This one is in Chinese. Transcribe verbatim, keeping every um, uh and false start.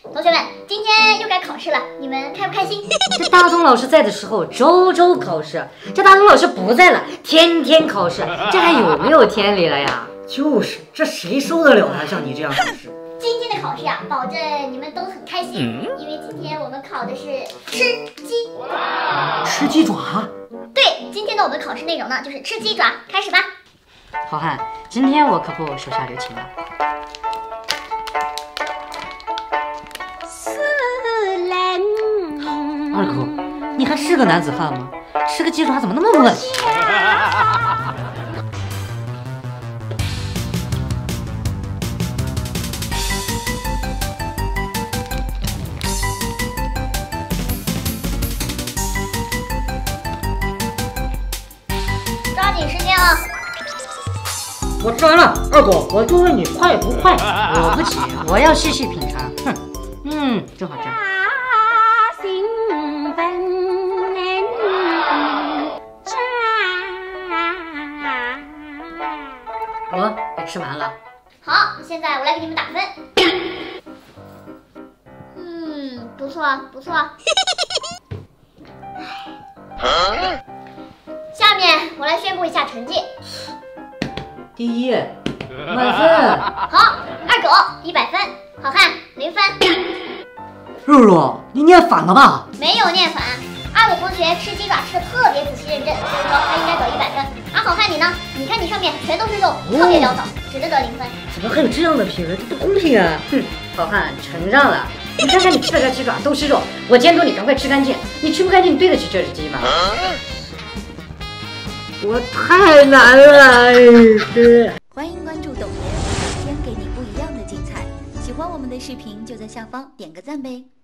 同学们，今天又该考试了，你们开不开心？ 这大东老师在的时候，周周考试；这大东老师不在了，天天考试，这还有没有天理了呀？ 就是，这谁受得了啊？像你这样考试。 今天的考试啊，保证你们都很开心，嗯、因为今天我们考的是吃鸡。 吃鸡爪？ 对，今天的我们考试内容呢，就是吃鸡爪。开始吧。 好汉，今天我可不手下留情了。二狗，你还是个男子汉吗？吃个鸡爪怎么那么磨叽？ 抓紧时间啊！ 我吃完了，二狗，我就问你快不快？ 我不急，我要细细品尝。哼，嗯，真好吃。我也吃完了。 好，现在我来给你们打分。嗯，不错不错。下面我来宣布一下成绩。 第一，满分。 好，二狗一百分，好汉零分。 肉肉，你念反了吧？ 没有念反。二狗同学吃鸡爪吃的特别仔细认真，所以说他应该得一百分。而好汉你呢？你看你上面全都是肉，特别潦草，只能得零分。 怎么还有这样的评论？这不公平啊！ 哼，好汉承让了。你看看你吃了个鸡爪都是肉，我监督你赶快吃干净。你吃不干净，你对得起这只鸡吗？ 我太难了。 欢迎关注懂爷，每天给你不一样的精彩。喜欢我们的视频就在下方点个赞呗。